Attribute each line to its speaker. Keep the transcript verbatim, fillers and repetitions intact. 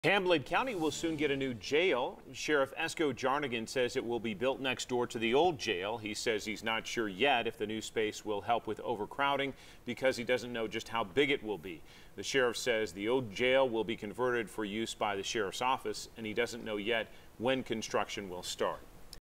Speaker 1: Hamblen County will soon get a new jail. Sheriff Esco Jarnagin says it will be built next door to the old jail. He says he's not sure yet if the new space will help with overcrowding because he doesn't know just how big it will be. The sheriff says the old jail will be converted for use by the sheriff's office, and he doesn't know yet when construction will start.